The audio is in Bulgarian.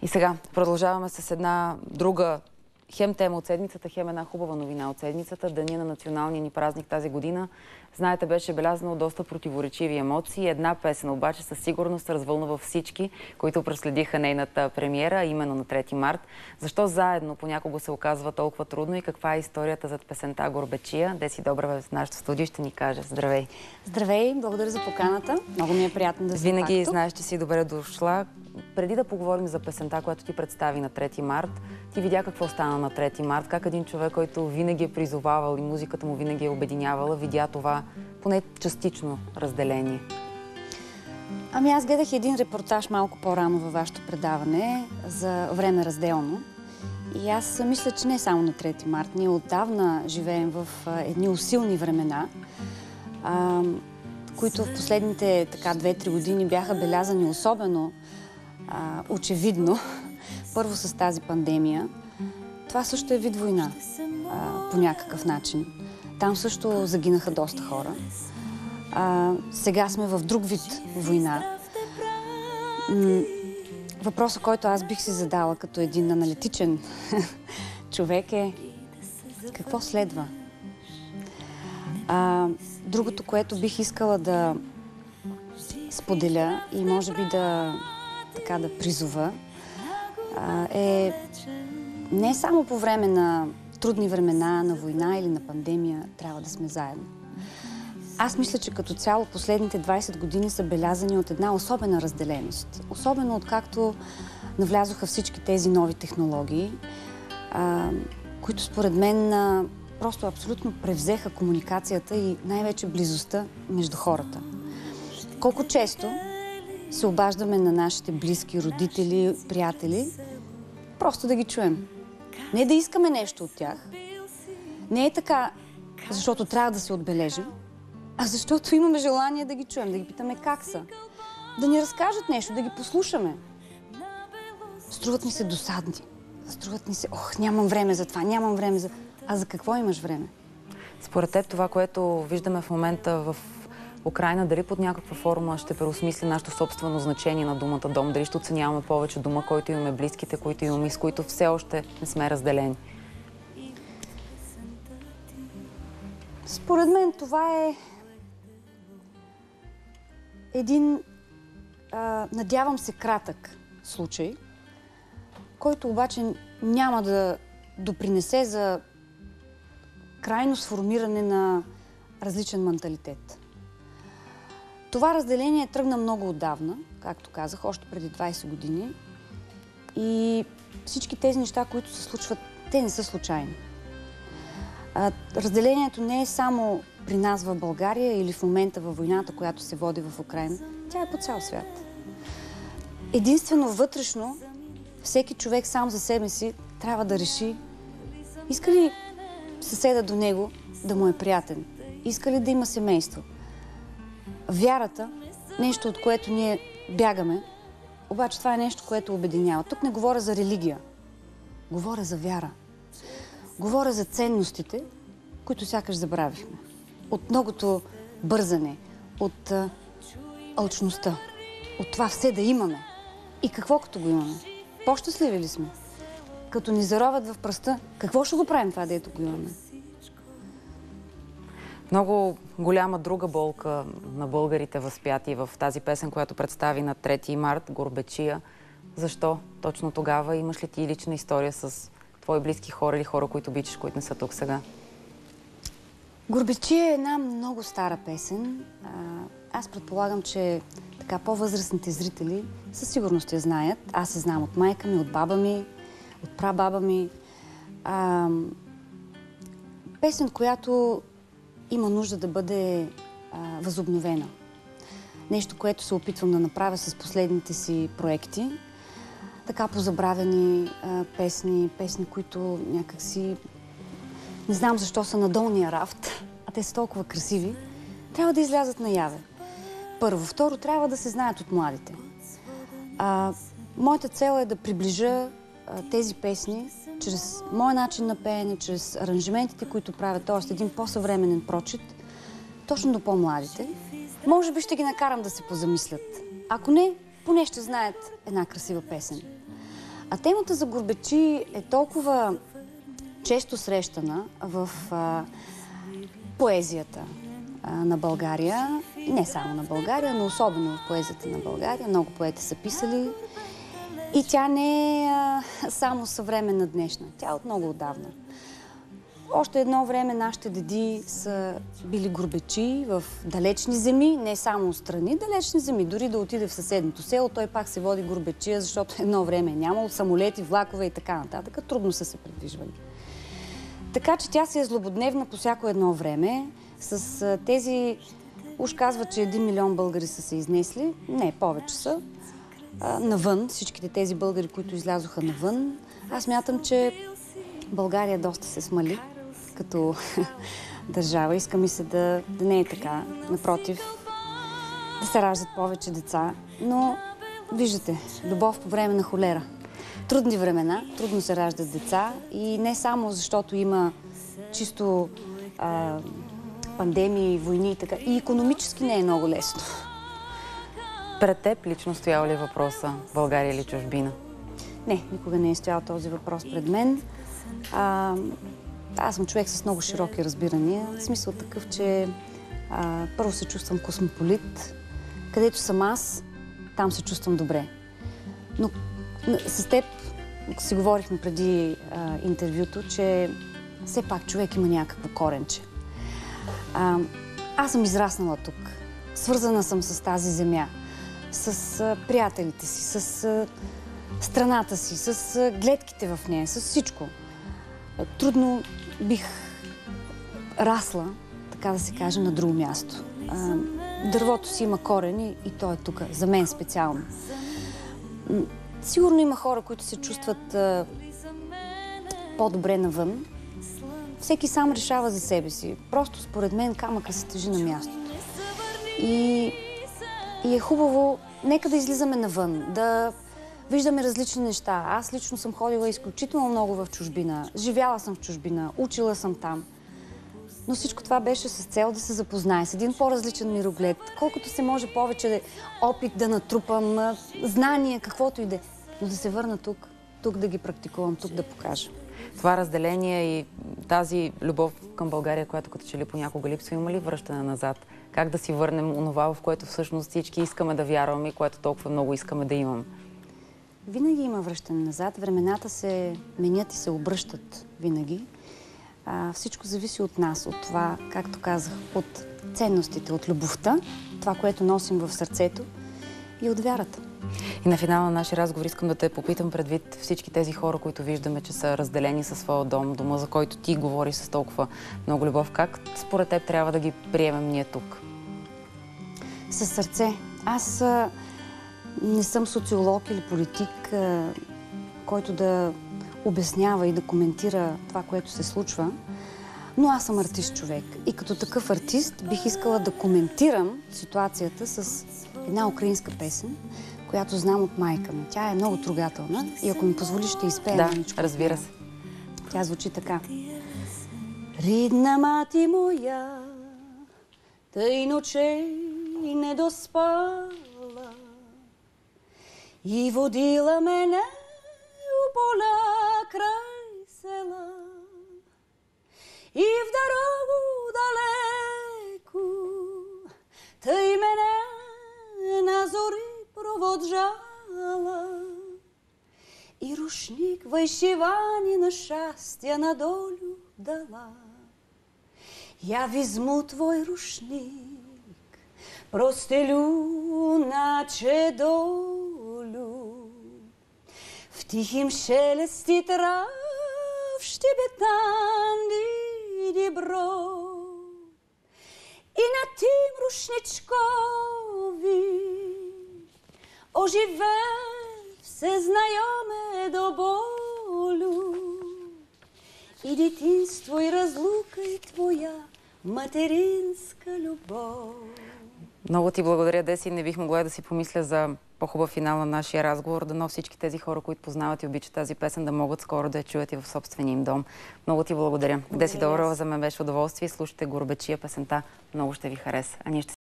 И сега продължаваме с една друга хем тема от седмицата, хем една хубава новина от седмицата. Деня на националния ни празник тази година, знаете, беше белязано доста противоречиви емоции. Една песен обаче със сигурност развълнува всички, които проследиха нейната премиера, именно на 3 март. Защо заедно понякога се оказва толкова трудно и каква е историята зад песента "Горбечия"? Деси Добрева в нашото студио ще ни каже. Здравей! Здравей! Благодаря за поканата. Много ми е приятно да се Винаги знаеш, че си добре дошла. Преди да поговорим за песента, която ти представи на 3 март, ти видя какво стана на 3 март, как един човек, който винаги е призовавал и музиката му винаги е обединявала, видя това поне частично разделение. Ами аз гледах един репортаж малко по-рано във вашето предаване за време разделно. И аз мисля, че не само на 3 март. Ние отдавна живеем в едни усилни времена, които в последните 2-3 години бяха белязани особено очевидно. Първо с тази пандемия. Това също е вид война по някакъв начин. Там също загинаха доста хора. Сега сме в друг вид война. Въпросът, който аз бих си задала като един аналитичен човек е: какво следва? Другото, което бих искала да споделя и може би да призова, е не само по време на трудни времена, на война или на пандемия трябва да сме заедно. Аз мисля, че като цяло последните 20 години са белязани от една особена разделеност. Особено откакто навлязоха всички тези нови технологии, които според мен просто абсолютно превзеха комуникацията и най-вече близостта между хората. Колко често се обаждаме на нашите близки, родители, приятели, просто да ги чуем. Не да искаме нещо от тях. Не е така, защото трябва да се отбележим, а защото имаме желание да ги чуем, да ги питаме как са. Да ни разкажат нещо, да ги послушаме. Струват ни се досадни. Струват ни се: ох, нямам време за това, нямам време за... А за какво имаш време? Според теб това, което виждаме в момента в Украйна, дали под някаква форма ще преосмисли нашето собствено значение на думата дом? Дали ще оценяваме повече дома, който имаме, близките, които имаме и с които все още не сме разделени? Според мен това е един, надявам се, кратък случай, който обаче няма да допринесе за крайно сформиране на различен менталитет. Това разделение тръгна много отдавна, както казах, още преди 20 години. И всички тези неща, които се случват, те не са случайни. Разделението не е само при нас в България или в момента във войната, която се води в Украйна. Тя е по цял свят. Единствено вътрешно, всеки човек сам за себе си трябва да реши иска ли съседа до него да му е приятен, иска ли да има семейство. Вярата, нещо, от което ние бягаме, обаче това е нещо, което обединява. Тук не говоря за религия, говоря за вяра. Говоря за ценностите, които сякаш забравихме. От многото бързане, от алчността, от това все да имаме. И какво като го имаме? По-щастливи ли сме? Като ни заровят в пръста, какво ще го правим това, дето го имаме? Много голяма друга болка на българите възпяти в тази песен, която представи на 3 март, "Горбечия". Защо точно тогава? Имаш ли ти лична история с твои близки хора или хора, които обичаш, които не са тук сега? "Горбечия" е една много стара песен. Аз предполагам, че така по-възрастните зрители със сигурност я знаят. Аз я знам от майка ми, от баба ми, от прабаба ми. Песен, която има нужда да бъде възобновена. Нещо, което се опитвам да направя с последните си проекти. Така позабравени песни, които някакси не знам защо са на долния рафт, а те са толкова красиви, трябва да излязат наяве. Първо. Второ, трябва да се знаят от младите. Моята цел е да приближа тези песни чрез моя начин на пеене, чрез аранжиментите, които правят, т.е. един по-съвременен прочит, точно до по-младите. Може би ще ги накарам да се позамислят. Ако не, поне ще знаят една красива песен. А темата за гурбечи е толкова често срещана в поезията на България. Не само на България, но особено в поезията на България. Много поети са писали. И тя не е само съвременна днешна. Тя е от много отдавна. Още едно време нашите деди са били гурбечи в далечни земи, не само страни, далечни земи. Дори да отиде в съседното село, той пак се води гурбечия, защото едно време е нямало самолети, влакове и така нататък. Трудно са се придвижвали. Така че тя си е злободневна по всяко едно време. С тези, уж казват, че 1 милион българи са се изнесли. Не, повече са. Навън, всичките тези българи, които излязоха навън. Аз мятам, че България доста се смали като държава. Иска ми се да не е така. Напротив, да се раждат повече деца. Но, виждате, любов по време на холера. Трудни времена, трудно се раждат деца и не само защото има чисто пандемии, войни и така. И икономически не е много лесно. Пред теб лично стоял ли въпроса България или чужбина? Не, никога не е стоял този въпрос пред мен. Аз съм човек с много широки разбирания. В смисъл такъв, че първо се чувствам космополит. Където съм аз, там се чувствам добре. Но с теб си говорихме преди интервюто, че все пак човек има някакво коренче. Аз съм израснала тук. Свързана съм с тази земя, с приятелите си, с страната си, с гледките в нея, с всичко. Трудно бих расла, така да се каже, на друго място. Дървото си има корени и то е тук, за мен специално. Сигурно има хора, които се чувстват по-добре навън. Всеки сам решава за себе си. Просто според мен камъка се тежи на мястото. И е хубаво, нека да излизаме навън, да виждаме различни неща. Аз лично съм ходила изключително много в чужбина. Живяла съм в чужбина, учила съм там. Но всичко това беше с цел да се запознае с един по-различен мироглед. Колкото се може повече опит да натрупам, знания, каквото и да е. Но да се върна тук да ги практикувам, тук да покажа. Това разделение и тази любов към България, която като че ли понякога липсва, има ли връщане назад? Как да си върнем онова, в което всъщност всички искаме да вярваме и което толкова много искаме да имам? Винаги има връщане назад. Времената се менят и се обръщат винаги. Всичко зависи от нас, от това, както казах, от ценностите, от любовта, това, което носим в сърцето и от вярата. И на финала на нашия разговор искам да те попитам предвид всички тези хора, които виждаме, че са разделени със своя дом, дома, за който ти говориш с толкова много любов. Как според теб трябва да ги приемем ние тук? Със сърце. Аз не съм социолог или политик, който да обяснява и да коментира това, което се случва, но аз съм артист човек. И като такъв артист бих искала да коментирам ситуацията с една украинска песен, която знам от майка ми. Тя е много трогателна и ако ми позволиш, ще изпея маничко. Да, разбира се. Тя звучи така. Ридна мати моя, тъй ночей не доспала и водила мене у поля край села и в дорогу далеку, тъй мене на зори проводжала и рушник вишивані на щастя надолю дала. Я візьму твой рушник, простелю, наче долю, в тихім шелесті трав щебетанні дібро. І на тім рушничкові оживе все знайоме до болю. І дитинство, і розлука, і твоя материнска любов. Много ти благодаря, Деси. Не бих могла да си помисля за по-хубав финал на нашия разговор. Дано всички тези хора, които познават и обичат тази песен, да могат скоро да я чуят и в собствения им дом. Много ти благодаря. Деси Доброва, за мен беше удоволствие. Слушайте Гурбечия, песента много ще ви хареса. А ние ще